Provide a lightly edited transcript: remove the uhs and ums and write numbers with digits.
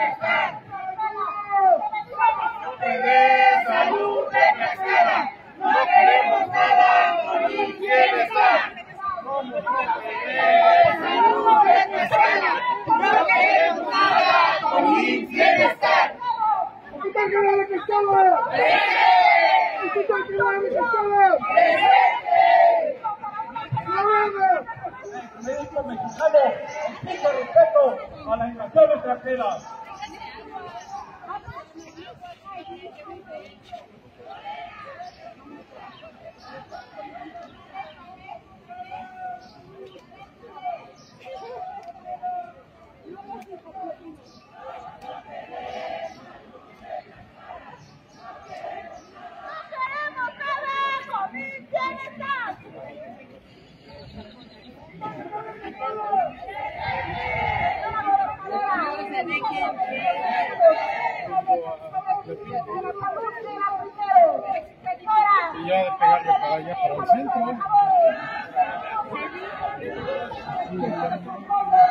salud desgraciada, no queremos nada con bienestar. Salud desgraciada, no queremos nada con bienestar. ¡Hospital General de Cristóbal! ¡Hospital General de Cristóbal! Médico mexicano exige respeto a la invasión extranjera. Y ya de pegarle para allá, para el centro.